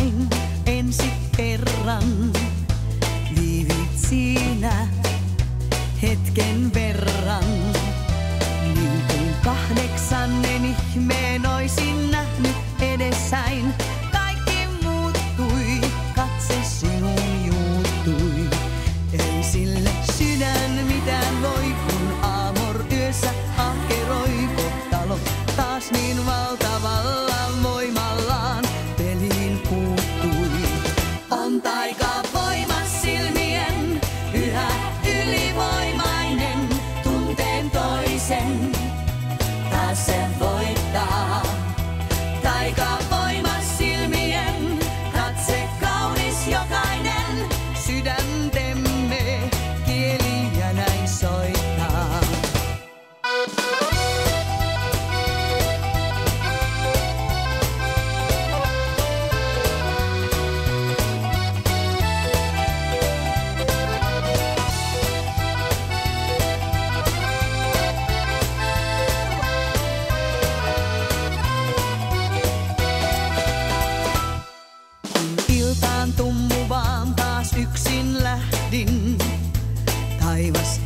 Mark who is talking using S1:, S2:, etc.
S1: näin ensi kerran. Viivit siinä hetken verran, niin kuin 8 ihmeen oisin nähnyt edessäin. Kaikki muuttui, katse sinuun juuttui. Ei sille sydän mitään voi, kun aamor yössä ahkeroi. Kohtalo taas niin valtavalla voimallaan peliin puuttui. On taika voimas silmien, yhä ylivoimainen. Tunteen toisen, taas se voittaa. Taika voimas silmien, katse kaunis jokainen. Sydäntemme kieliä näin soittaa. Iltaan tummuvaan taas yksin lähdin. Taivas